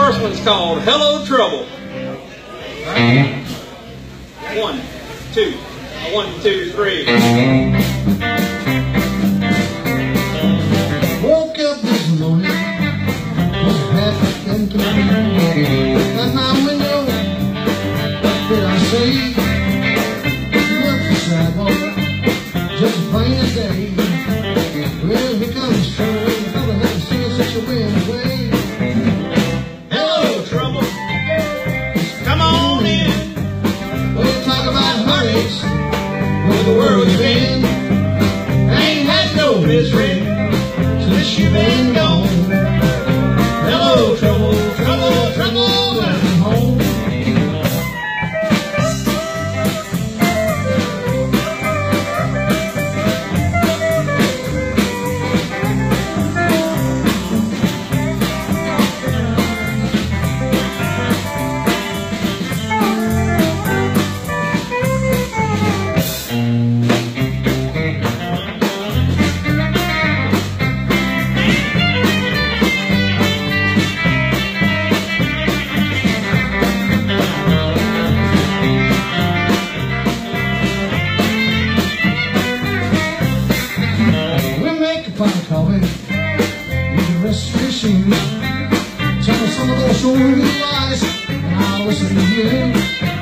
first one's called Hello Trouble. 1, 2, 1, 2, 3. Woke up this morning, was happy and clean. At my window, what did I see? Look the sidewalk, just plain as day. Well, here comes trouble, all I have to see is such a wind away. Hello Trouble. Come on in. We'll talk about hurries, where the world's been. Ain't had no misery since you've been gone. Hello, trouble, trouble, trouble, welcome home. Coffee, you can rest your shoes. Tell me some of those old lies, and I'll listen to you.